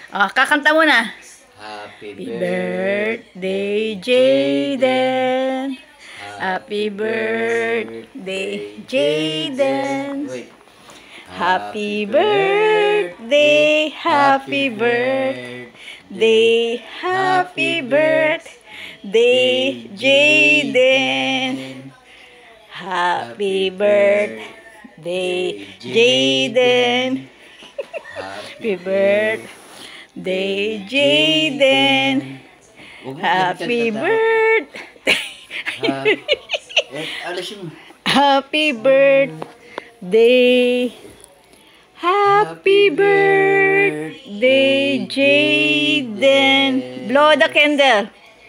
Ah, kakanta mo na. Happy Happy birthday, Jaden. Happy birthday, Jaden. Wait. Happy birthday, happy birthday, happy birthday, Jaden. Happy birthday, Jaden. Happy birthday, Jaden. Happy birthday. Alisin mo. Happy birthday. Happy birthday, Jaden. Blow the candle.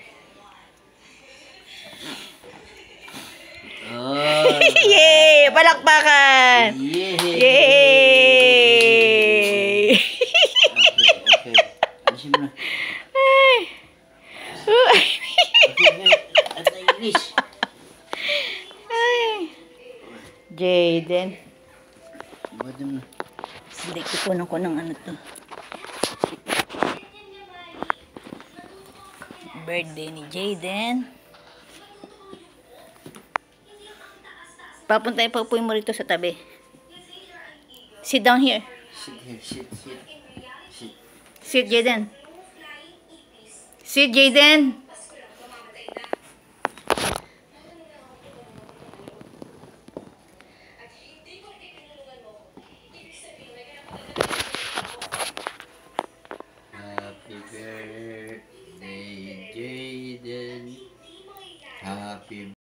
Oh. Yay! Palakpakan! Yay! Yay! Okay. Alisin mo na. Ay. Okay. At English. Ay. Jaden. Buhat mo na. Hindi, kukunan ko ng ano to. Birthday ni Jaden. Papuntahin pa po mo rito sa tabi. Sit down here. Sit here. Sit. Sit, Jaden. Sit, Jaden.